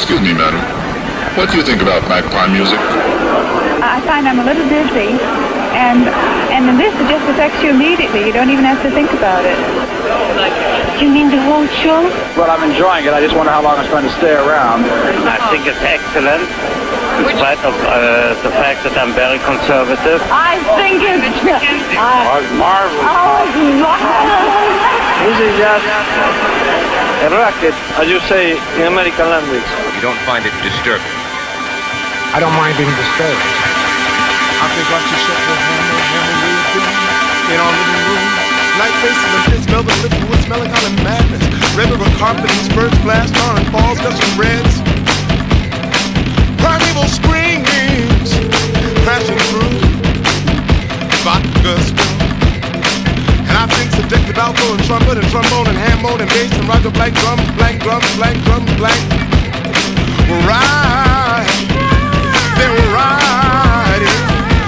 Excuse me, madam. What do you think about magpie music? I find I'm a little dizzy, and this just affects you immediately. You don't even have to think about it. You mean the whole show? Well, I'm enjoying it. I just wonder how long it's going to stay around. I think it's excellent, in spite of the fact that I'm very conservative. I think it's Marvelous. Oh, it's marvelous. This is just a racket, as you say in American language. You don't find it disturbing? I don't mind being disturbed. I think I should shut the hammer in our living room. Light faces and kids smell the liquid wood, melancholy madness. Red river carpet and spurts blast on and falls, dust and reds. Primeval screams crashing through vodka spill. And I think subjective alto and trumpet and trombone and handmode and bass and roger blank drums, blank drums, blank drums, blank. We're right. They were riding,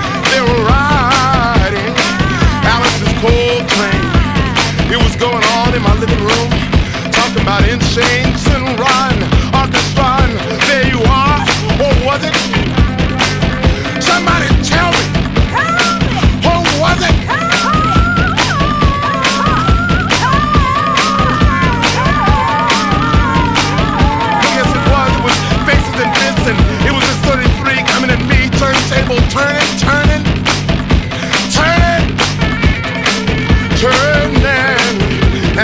Alice's coal train. It was going on in my living room, talking about insane, sin run, orchestra, and there you are, or was it? Somebody tell me, or was it? Yes, it was faces and bits, and it was just 33 coming at me, turntable turning, turning, turning, turning, and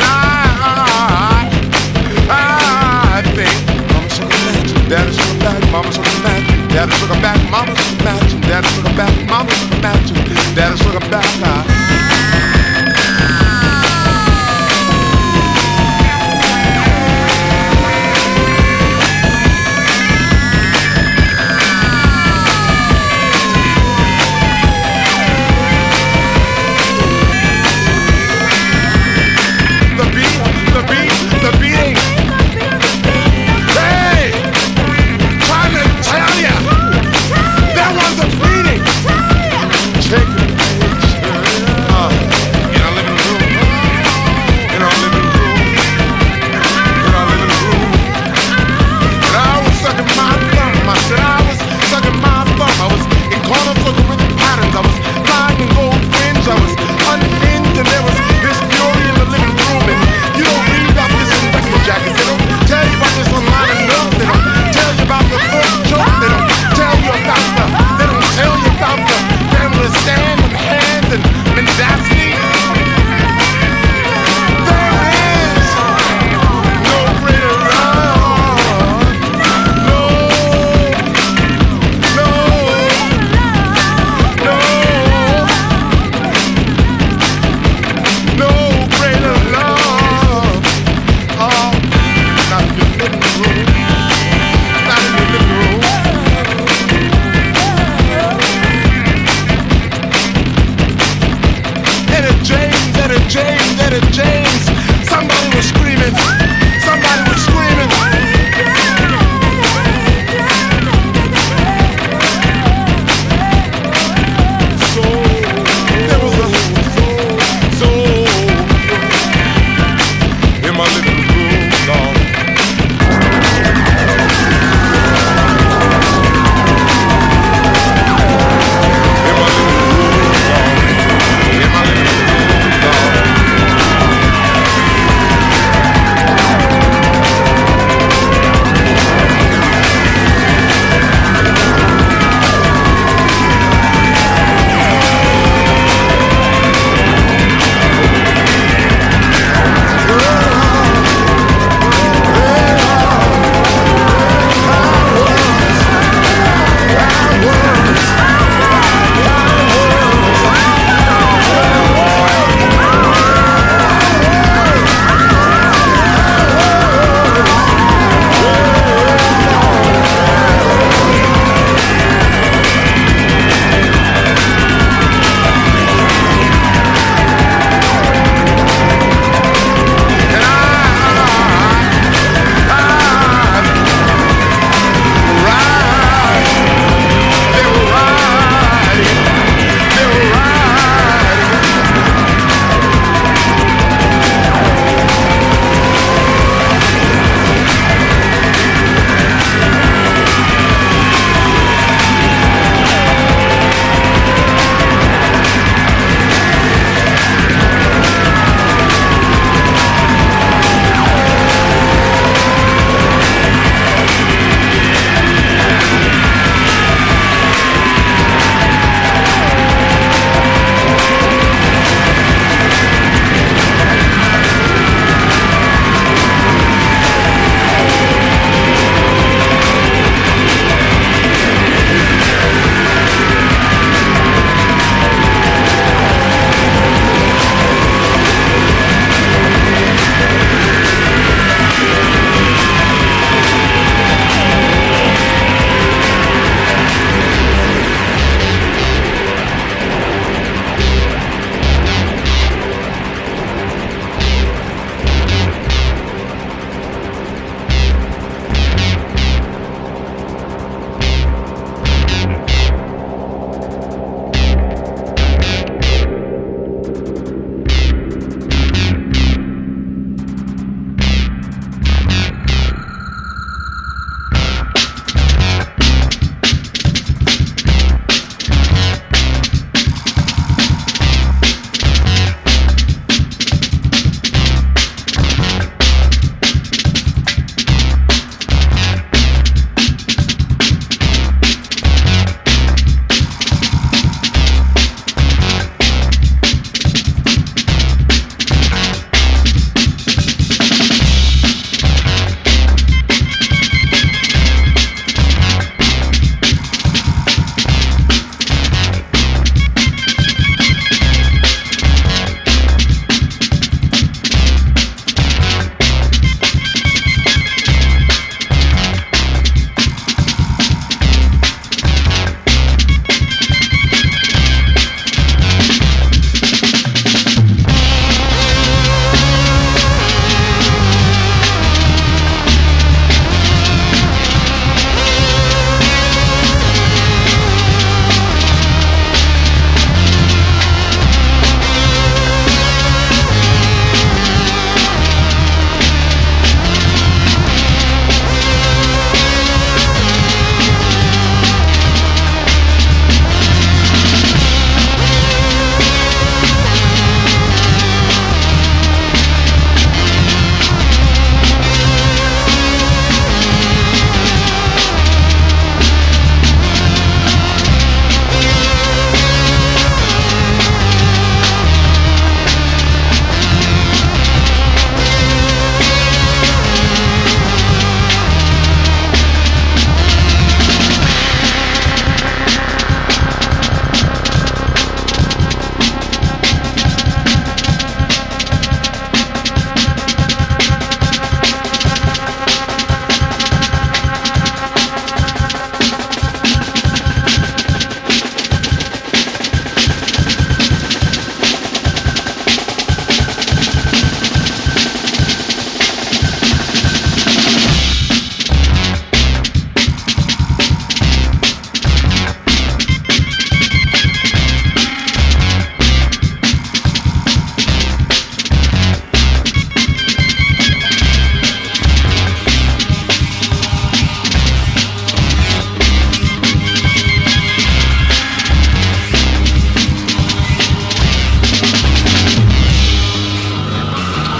I think Mama shook a match, Daddy shook a back, Mama shook a match, Daddy shook a back, Mama shook a match, Daddy shook a back, Mama shook a match, Daddy shook a back. The beating. Hey, trying to tell ya, there was a beating. Take it, in our living room, in our living room, in our living room. And I was sucking my thumb. I said I was sucking my thumb. I was in corners looking with patterns. I was lying in gold fringe. I was unhinged, and there was this fury in the living room. And you don't read about this in record jackets. They don't tell you about this online enough. They don't tell you about the first joke. They don't tell you about they don't tell you about the family stand with hands and mendacity. There is no greater love. No, no, no, no greater love. Oh, not in your living room. Not in your living room. Etta James. Somebody was screaming. Somebody was screaming. So there was a soul in my living room, Lord. In my living room, Lord. In my living room, Lord.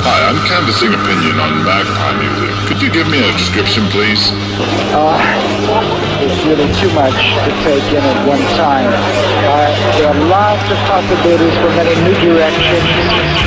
Hi, I'm canvassing opinion on bagpipe music. Could you give me a description, please? It's really too much to take in at one time. There are lots of possibilities for many new directions.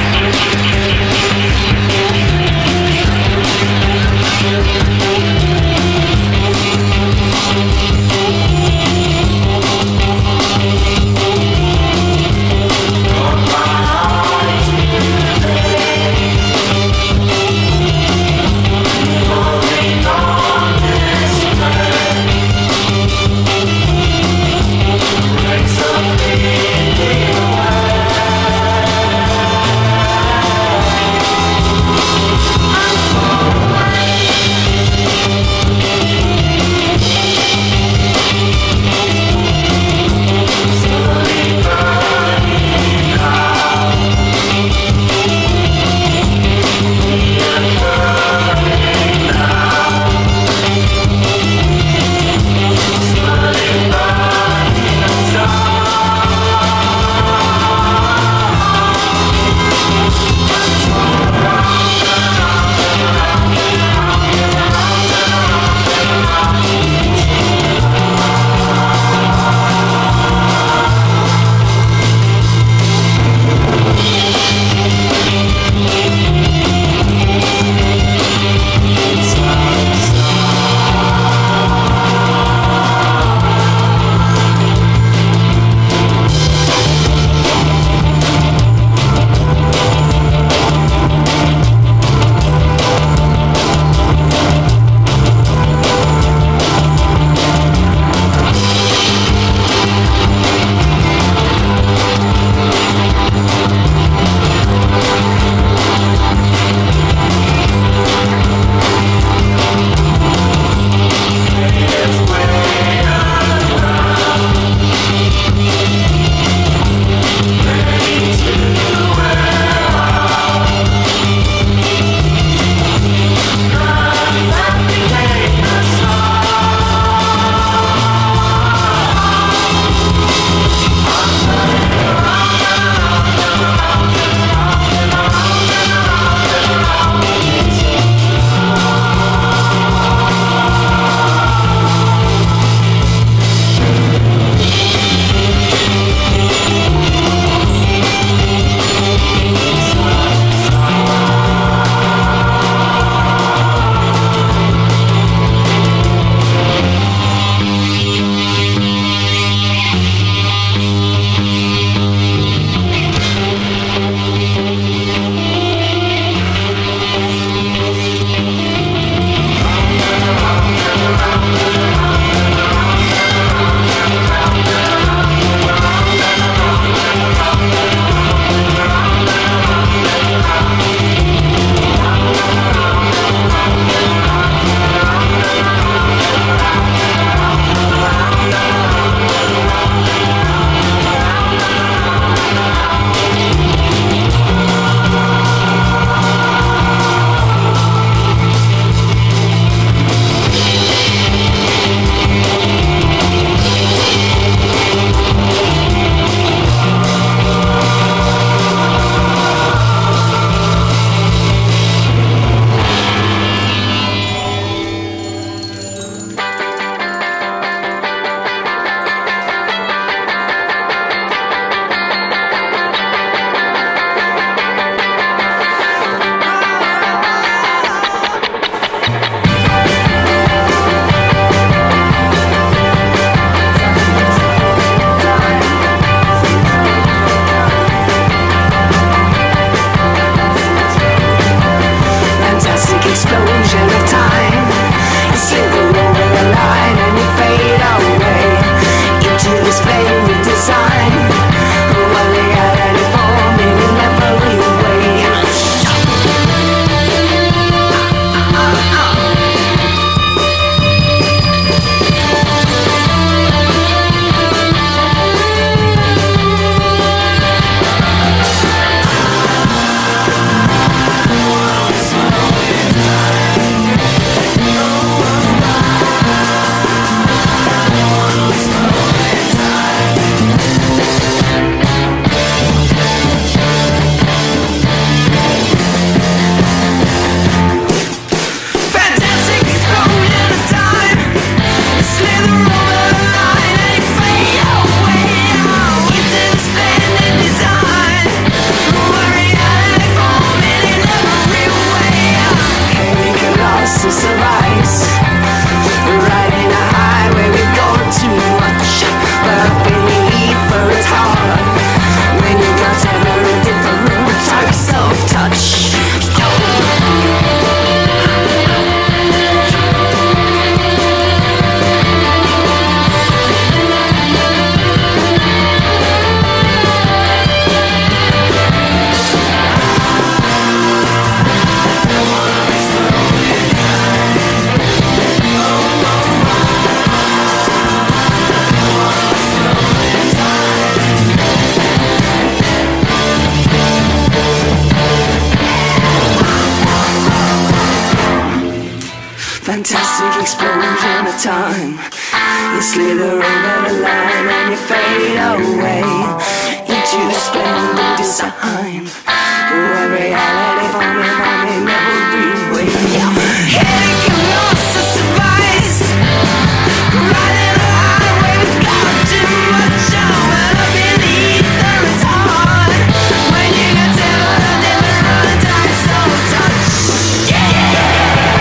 Fantastic explosion of time. You slither over the line and you fade away into the splendid design. Where reality for me never way. Headache and loss of surprise. Riding a highway without too much on. Up in the ether it's hard when you got different types of touch. Yeah.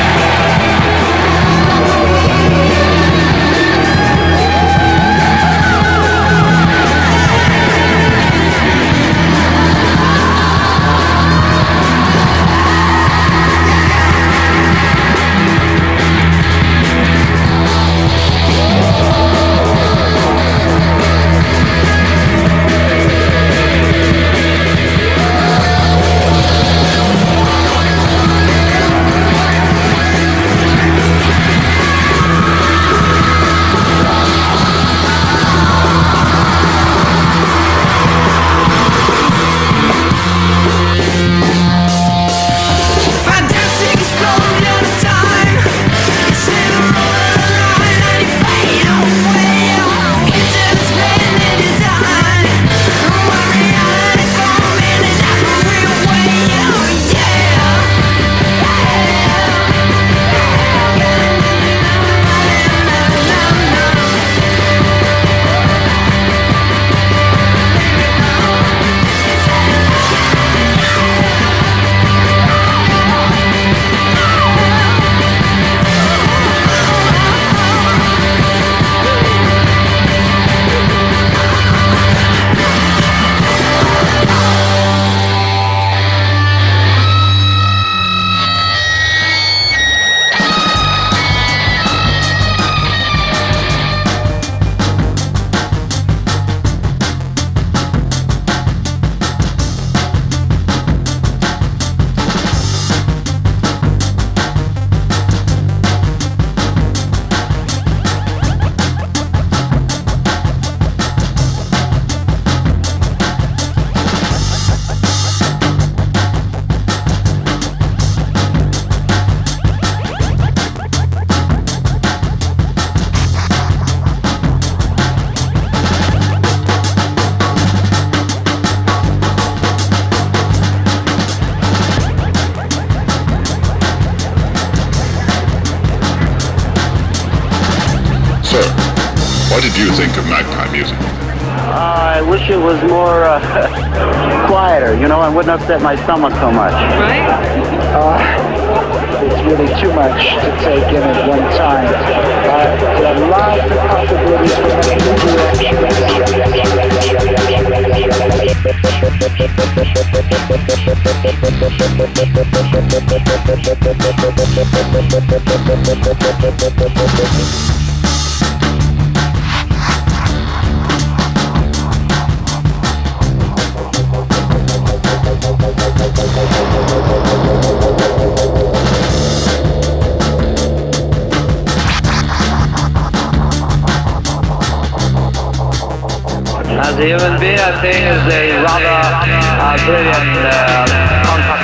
What did you think of Magpie music? I wish it was more quieter, you know, and wouldn't upset my stomach so much. Right? It's really too much to take in at one time. There are lots of possibilities for many directions. As a human being, I think is a rather brilliant contact.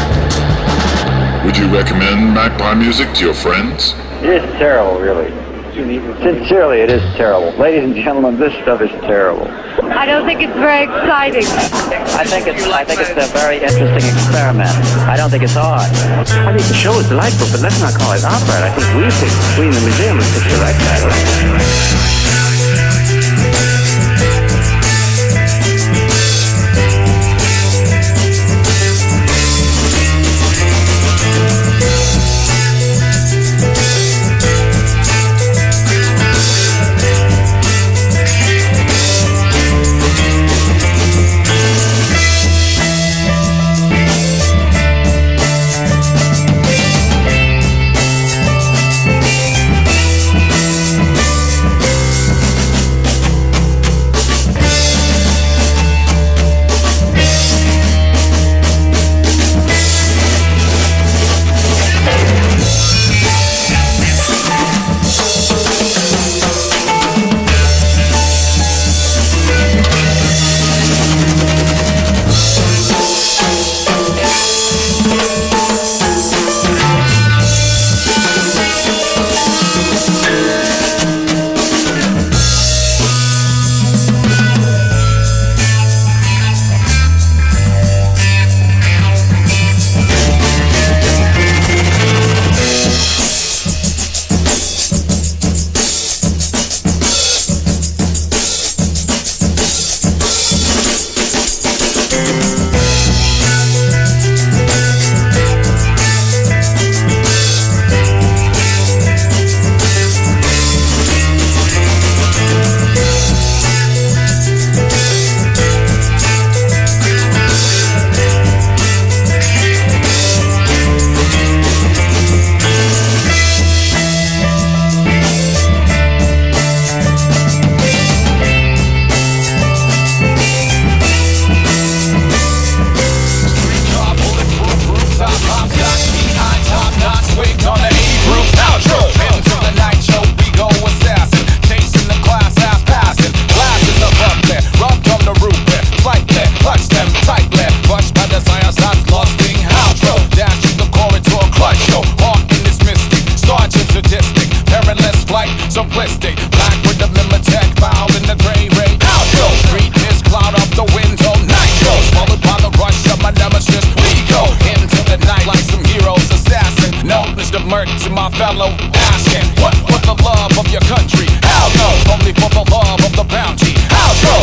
Would you recommend Magpie music to your friends? It's terrible, really. Sincerely, it is terrible. Ladies and gentlemen, this stuff is terrible. I don't think it's very exciting. I think it's a very interesting experiment. I don't think it's art. I think the show is delightful, but let's not call it opera. I think we in the museum is the right title. Simplistic, black with the Mimetech foul in the gray ray. Outro, street mist cloud up the window. Nitro, followed by the rush of my nemesis. We go into the night like some heroes, assassin. Notice the murk to my fellow asking, what for the love of your country? Hell no, only for the love of the bounty. Outro,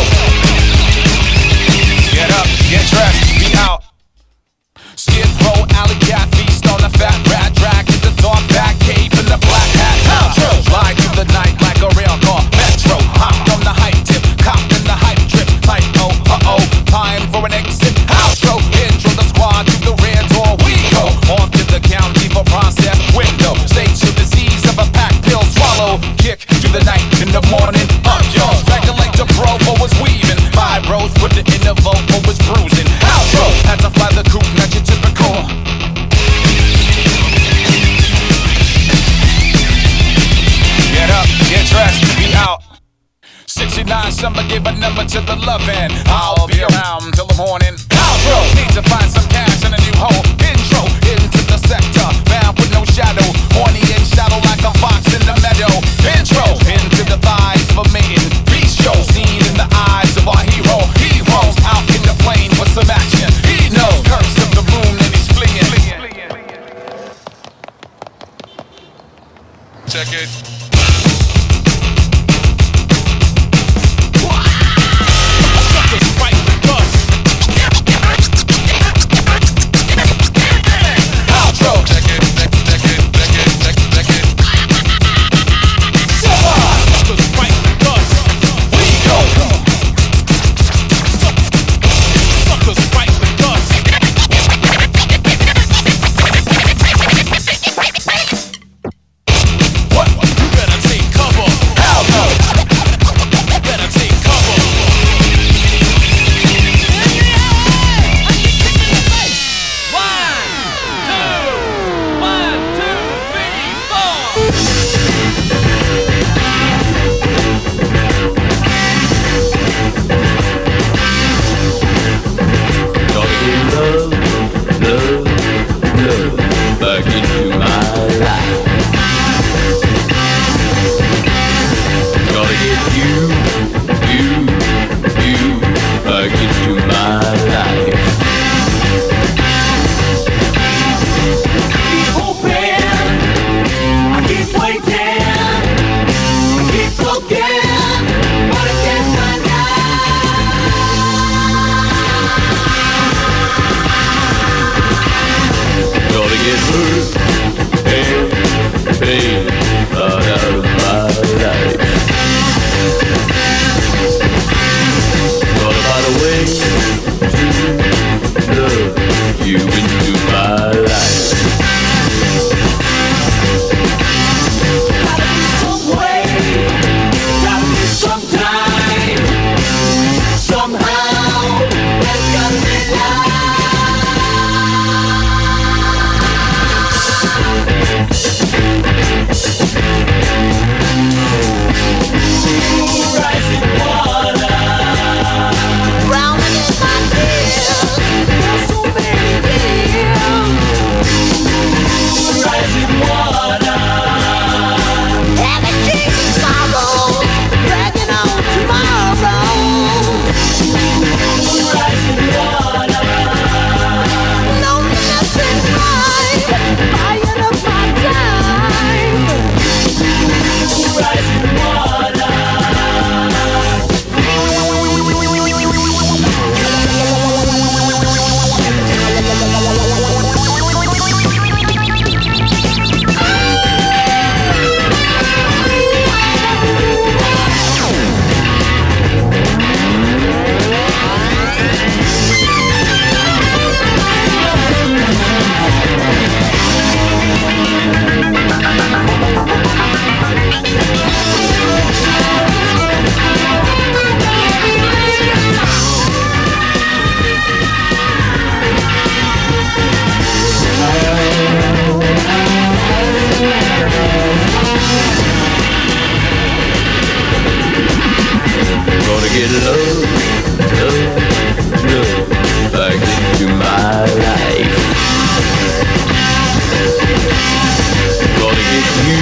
get up, get dressed, be out. Skid row, alley cat, feast on a fat rat, drag to the dark back cave in the black hat. Outro, slide through the night like a rail car. Metro, hopped on the hype tip, copped in the hype trip. Type oh, time for an exit. Outro, intro the squad through the rear door. We go off to the county for process window. Station disease of a pack pill swallow. Kick to the night in the morning. Up yours, regulate the bro what was weaving. Five bros put it in the vote what was bruising. Outro, had to fly the coupe, not your typical. Get up, get dressed, be out. 69 summer gave a number to the lovin'. I'll be around till the morning. Outro, need to find some cash and a new hoe. Intro, into the sector, bound with no shadow. Horny and shadow like a fox in the meadow. Intro, into the thighs for mating. Beast show, seen in the eyes of our hero. He rolls out in the plane for some action. He knows curse of the moon and he's fleeing. Check it. Outro. Check it. get love, love, love back into my life. Gonna get you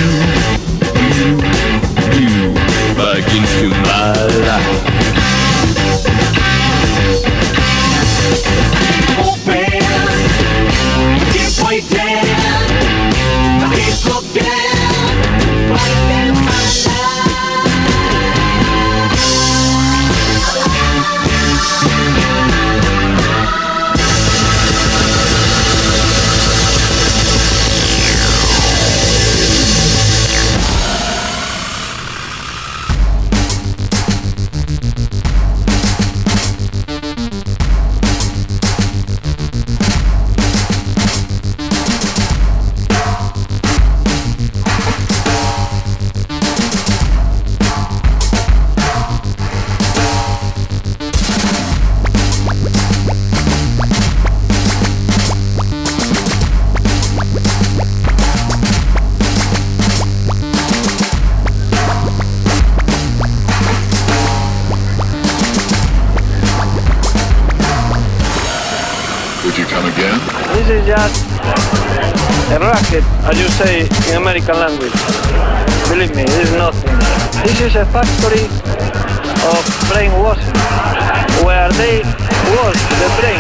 back into my life. Open, keep waiting, keep looking, right in my This is just a racket, as you say in American language. Believe me, this is nothing. This is a factory of brainwashing, where they wash the brain.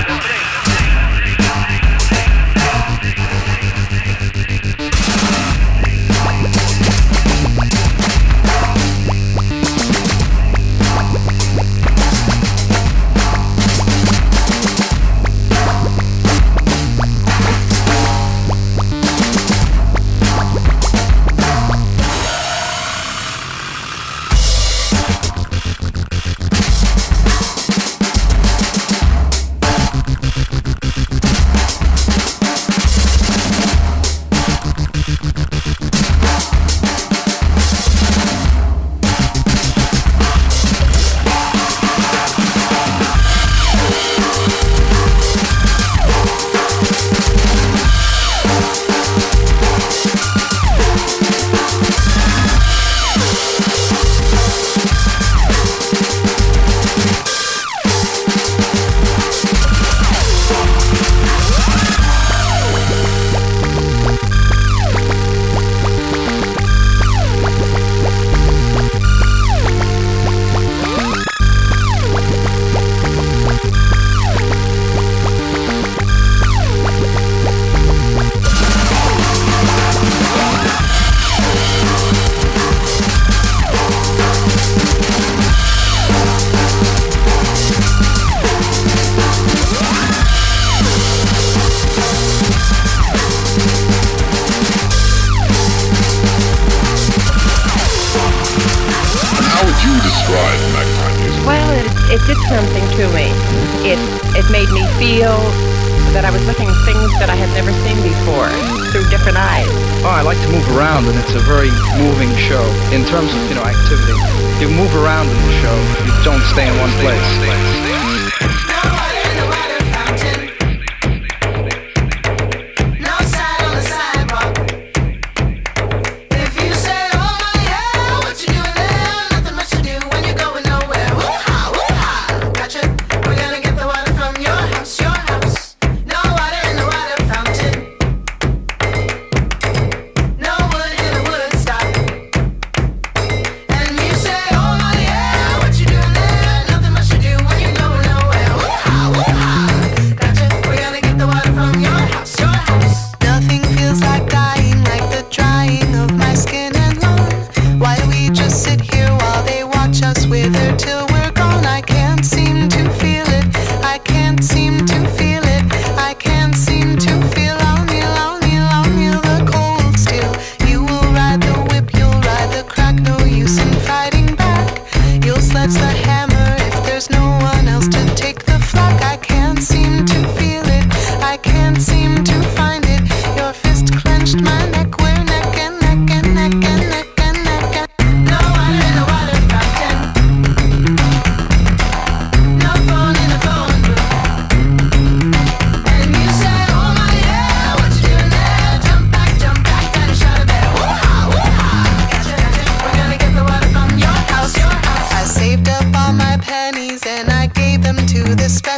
It did something to me. It made me feel that I was looking at things that I had never seen before through different eyes. Oh, I like to move around, and it's a very moving show. In terms of, activity, you move around in the show. You don't stay in one place. When you go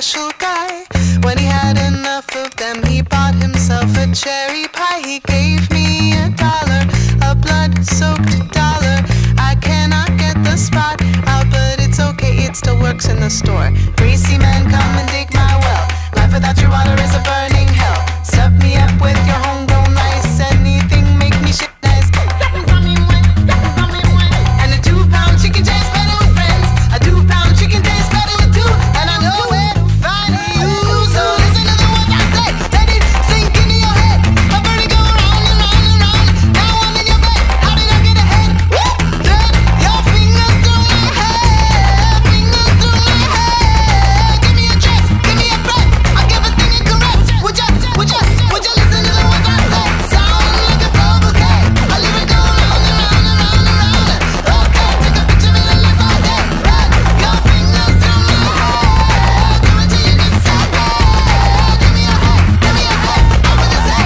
special guy. When he had enough of them, he bought himself a cherry pie. He gave me $1, a blood-soaked dollar. I cannot get the spot out, but it's okay, it still works in the store. Greasy man, come and dig my well. Life without your water is a burning hell. Stuff me up with your homegrown ice. Anything make me shit nice. And a 2-pound chicken tastes better with friends. A 2-pound chicken tastes better with two. And I know where to find you. So listen to the words I say. Let it sink into your head. A birdie go round and round and round. Now I'm in your bed. How did I get ahead? Woo! Run your fingers through my hair. Fingers through my hair. Give me a dress. Give me a breath. I'll give a thing incorrect. Would you listen to the words I say? Sound like a flow bouquet. I leave it go round and round and round and round. Okay, take a picture of it and let's all day. Run your fingers through my hair. Do it till you disappear. Give me a head. Give me a head. I'm gonna say.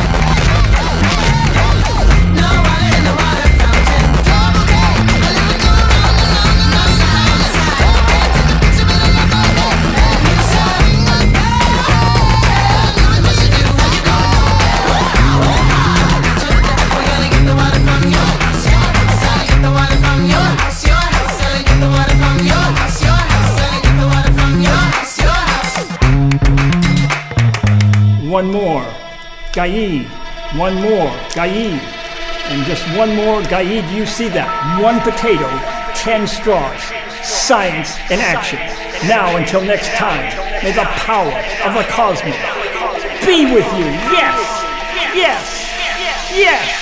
No water in the water fountain. Flow bouquet. I leave it go round and round and round and round. Okay, take a picture of it and let's all day. And you say, one more, Gaid. One more, Gaid. And just one more, Gaid. You see that? 1 potato, 10 straws. Science in action. Now until next time, may the power of the cosmos be with you. Yes! Yes! Yes!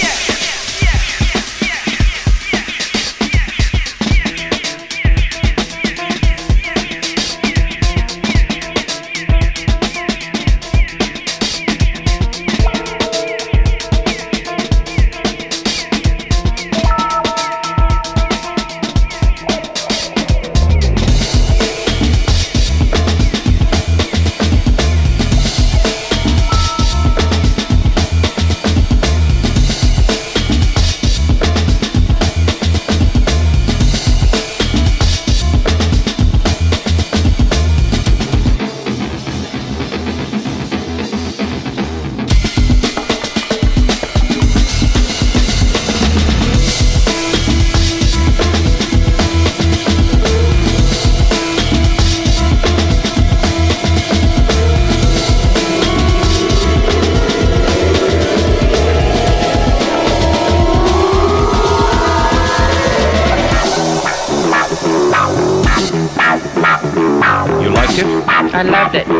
I loved it.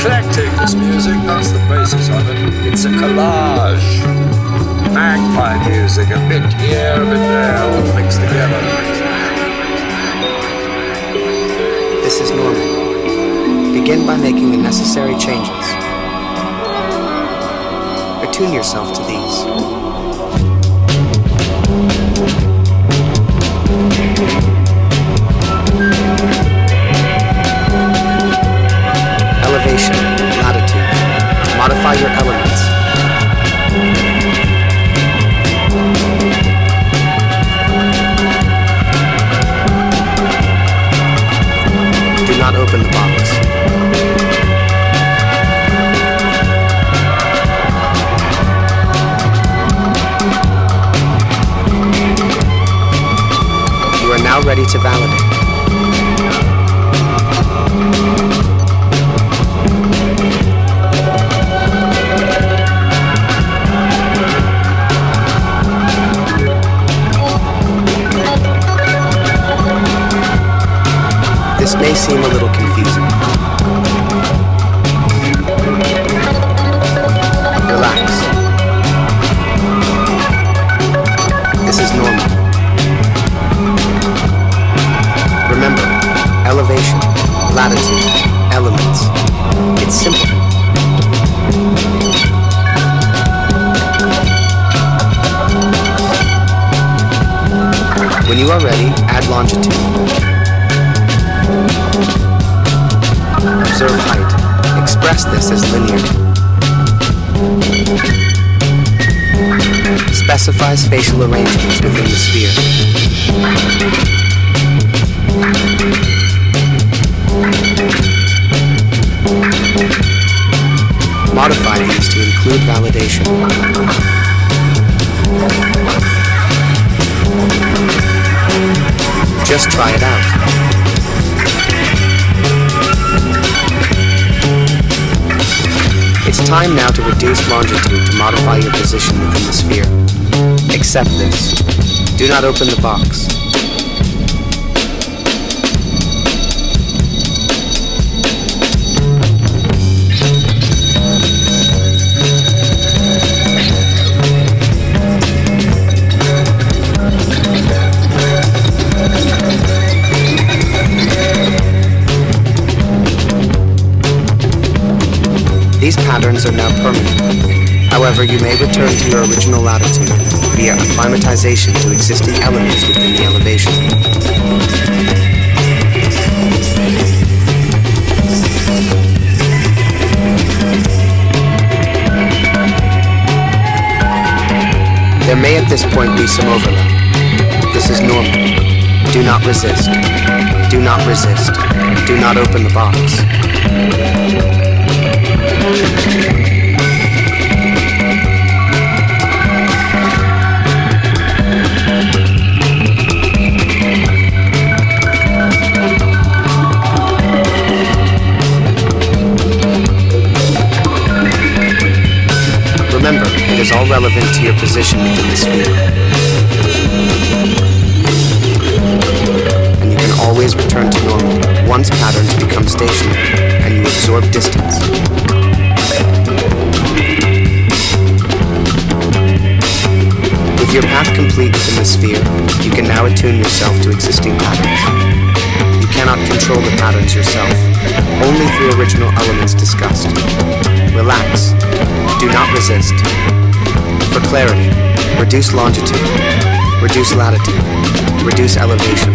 eclectic, this music, that's the basis of it. It's a collage. Magpie music, a bit here, a bit there, all mixed together. This is normal. Begin by making the necessary changes. Attune yourself to these. Elevation, latitude. Modify your elements. Do not open the box. You are now ready to validate. This may seem a little confusing. Relax. This is normal. Remember, elevation, latitude, elements. It's simple. When you are ready, add longitude. Observe height. Express this as linear. Specify spatial arrangements within the sphere. Modify these to include validation. Just try it out. It's time now to reduce longitude to modify your position within the sphere. Accept this. Do not open the box. These patterns are now permanent. However, you may return to your original latitude via acclimatization to existing elements within the elevation. There may at this point be some overlap. This is normal. Do not resist. Do not resist. Do not open the box. Remember, it is all relevant to your position within the sphere. And you can always return to normal once patterns become stationary and you absorb distance. With your path complete within the sphere, you can now attune yourself to existing patterns. You cannot control the patterns yourself, only through original elements discussed. Relax. Do not resist. For clarity, reduce longitude, reduce latitude, reduce elevation.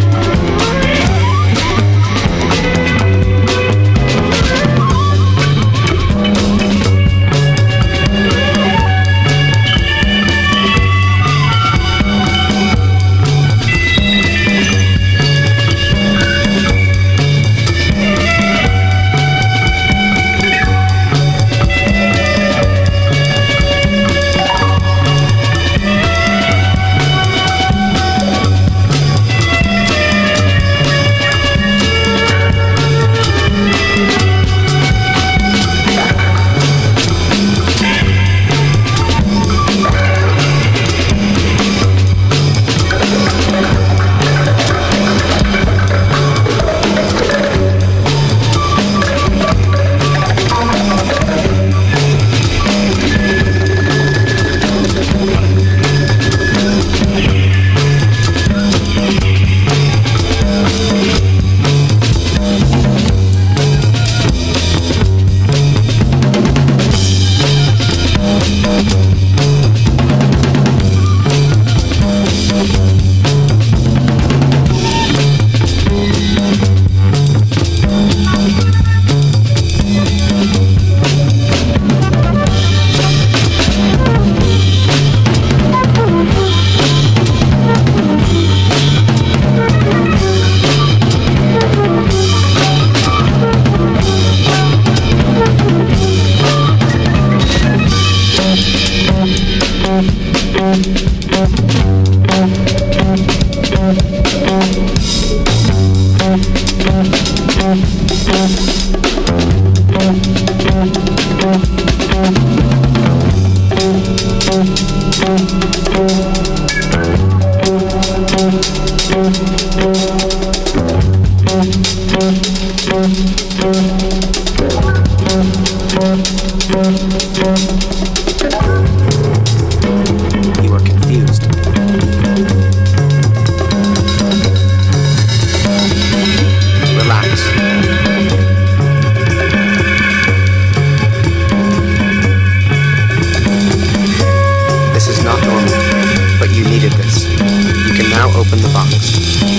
You are confused. Relax. This is not normal, but you needed this. You can now open the box.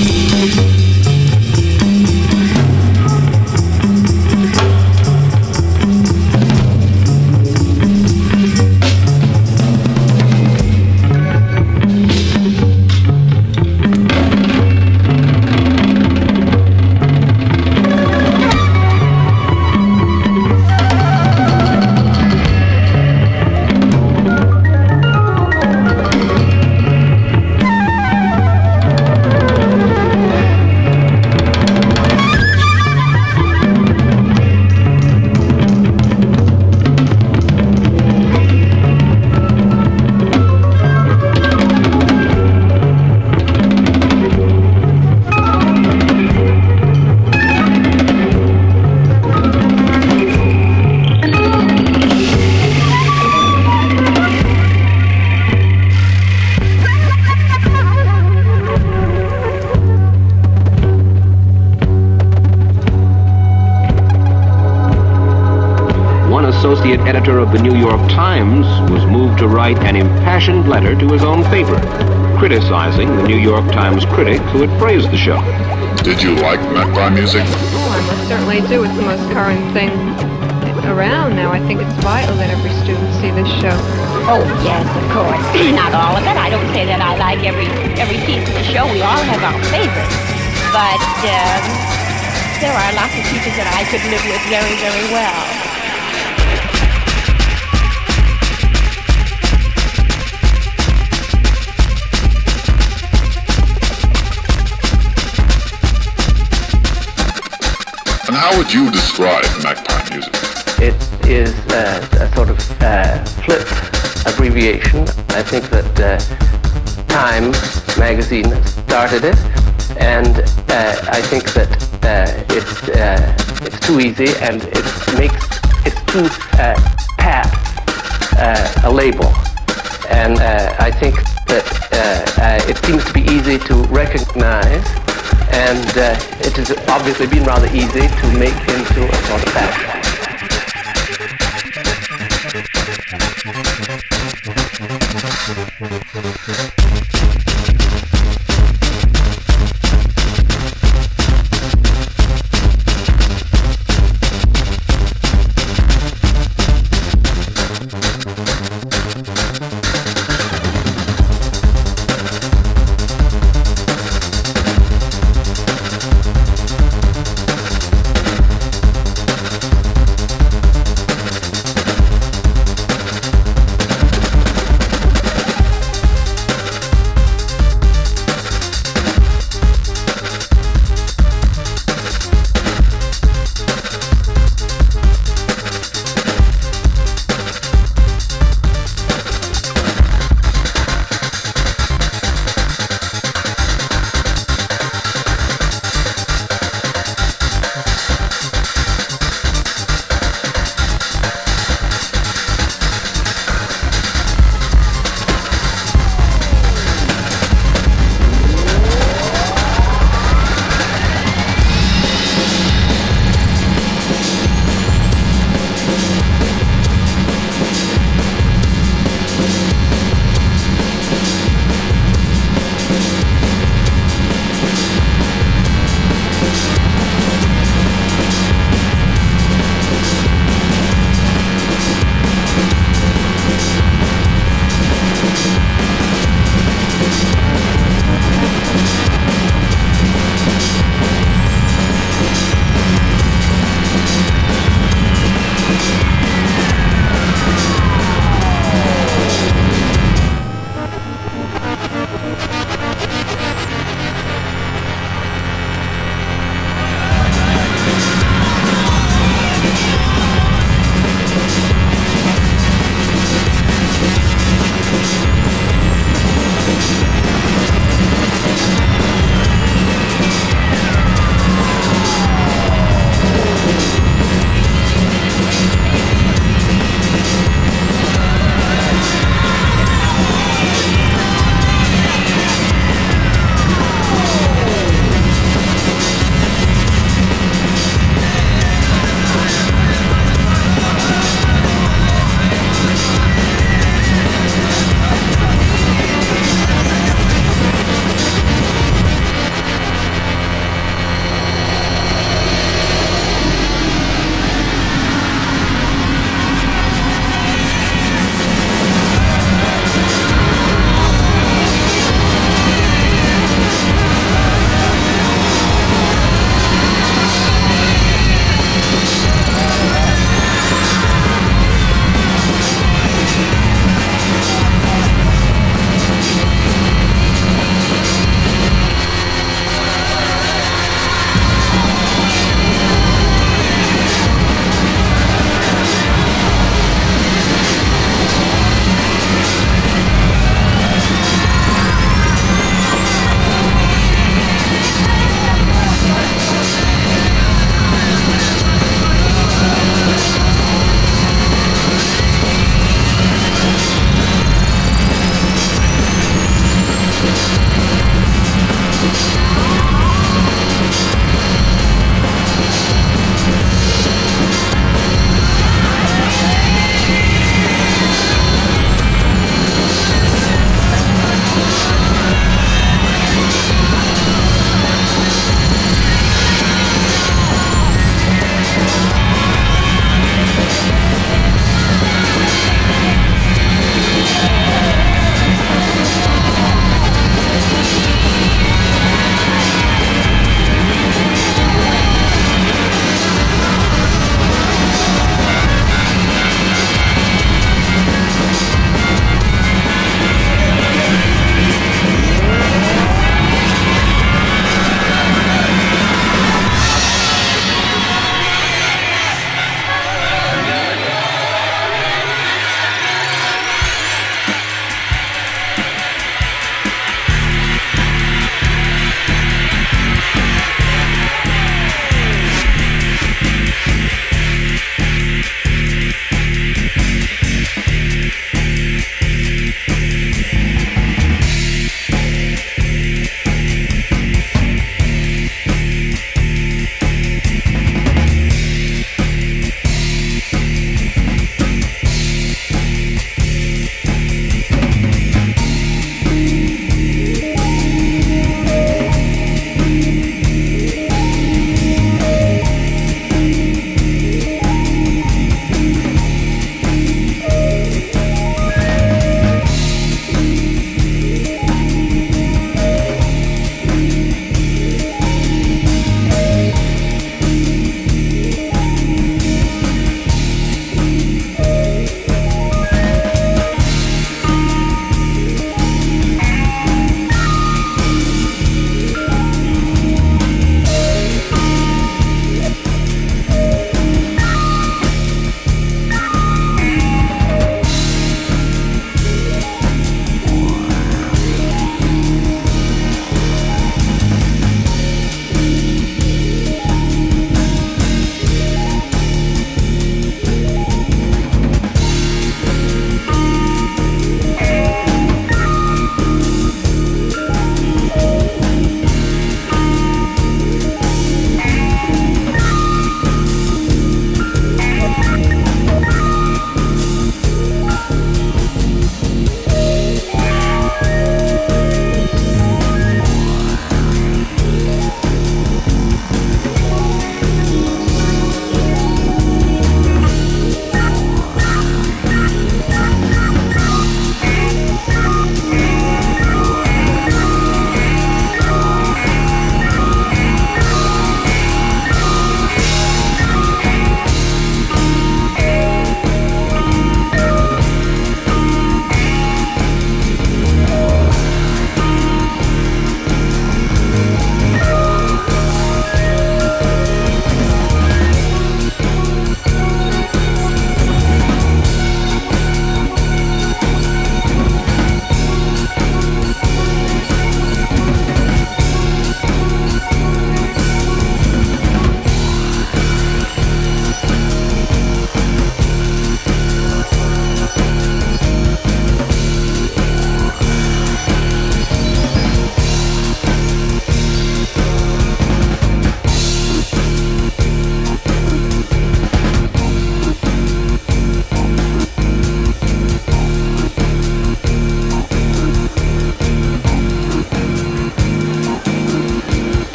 associate editor of the New York Times, was moved to write an impassioned letter to his own paper, criticizing the New York Times critic who had praised the show. Did you like Magpie music? Oh, I most certainly do. It's the most current thing around now. I think it's vital that every student see this show. Oh, yes, of course. Not all of it. I don't say that I like every piece of the show. We all have our favorites. But there are lots of pieces that I could live with very, very well. And how would you describe Magpie music? It is a sort of flipped abbreviation. I think that Time magazine started it, and I think that it's too easy, and it's too pat a label. And I think that it seems to be easy to recognize, and it has obviously been rather easy to make into a sort of fashion.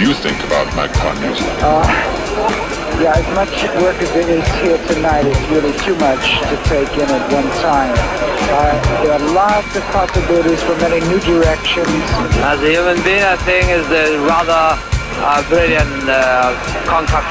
you think about Magpie music? Yeah, as much work as there is here tonight is really too much to take in at one time. There are lots of possibilities for many new directions. As a human being, I think is a rather brilliant concept.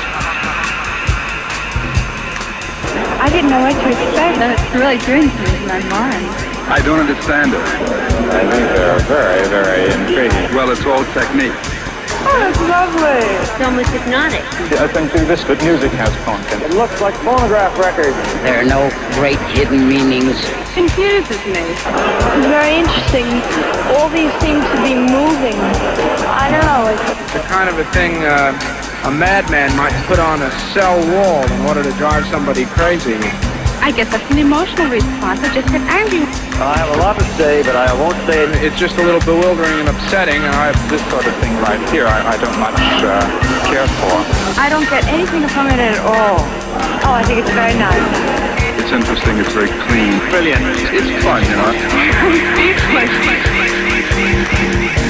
I didn't know what to expect. That's really doing things in my mind. I don't understand it. I think they're very, very intriguing. Well, it's all technique. Oh, that's lovely. It's almost hypnotic. I think through this that music has content. It looks like phonograph records. There are no great hidden meanings. Confuses me. It's very interesting. All these seem to be moving. I don't know. It's the kind of a thing a madman might put on a cell wall in order to drive somebody crazy. I guess that's an emotional response. I just get angry. I have a lot to say, but I won't say it. It's just a little bewildering and upsetting, and This sort of thing right here, I don't much care for. I don't get anything from it at all. Oh, I think it's very nice. It's interesting, it's very clean. brilliant. It's fun, you know. I'm speechless.